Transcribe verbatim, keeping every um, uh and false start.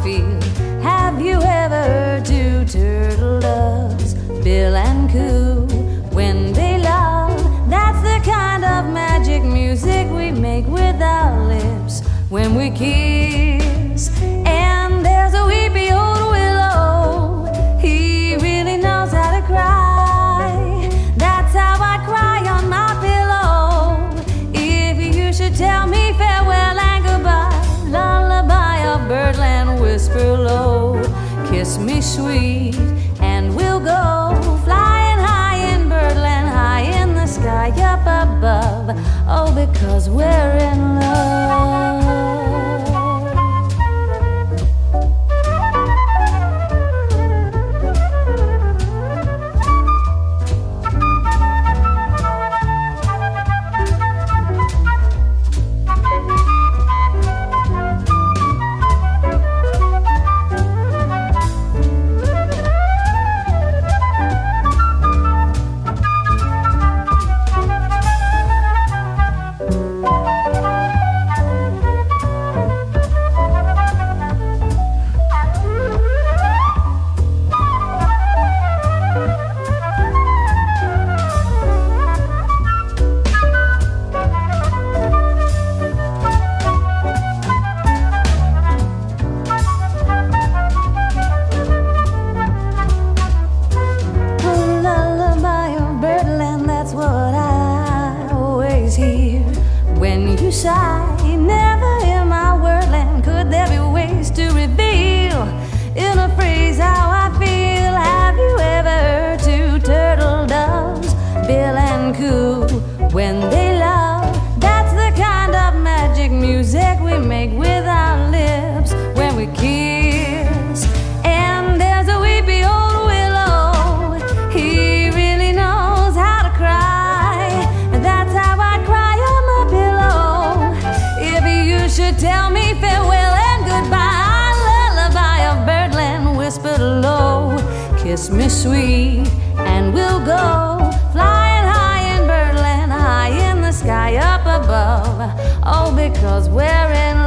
feel. Have you ever heard two turtle doves, bill and coo, when they love? That's the kind of magic music we make with our lips when we kiss. And there's a weepy old willow, he really knows how to cry. That's how I cry on my pillow. If you should tell me farewell and goodbye, lullaby of birdland, whisper low, kiss me sweet, and we'll go flying high in birdland, high in the sky up above. Oh, because we're in love. When they love, that's the kind of magic music we make with our lips when we kiss. And there's a weepy old willow, he really knows how to cry. And that's how I cry on my pillow. If you should tell me farewell and goodbye, lullaby of birdland, whispered low, kiss me sweet, and we'll go flying high in birdland, high in the sky up above. Oh, because we're in